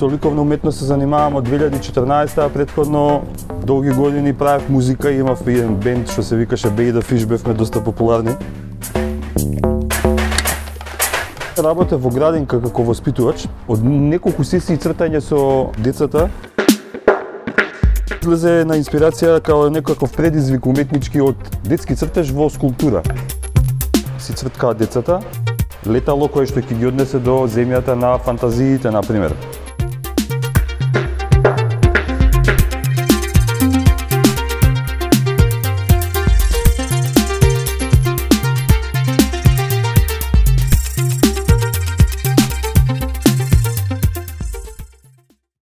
Со ликовна уметност се занимавам од 2014, а претходно долги години правев музика и имав еден бенд што се викаше Bay the Fish, бевме доста популарни. Работев во градинка како воспитувач, од неколку сесии цртање со децата. Излезе на инспирација како некаков предизвик уметнички од детски цртеж во скулптура. Си црткаат децата, летало кое што ќе ги однесе до земјата на фантазиите, например.